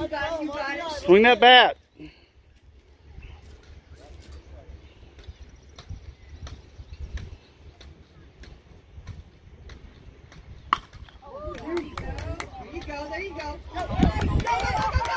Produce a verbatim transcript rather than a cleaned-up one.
You got it, you got it. Swing that bat. There you go. There you go. There you go. Go, go, go, go, go.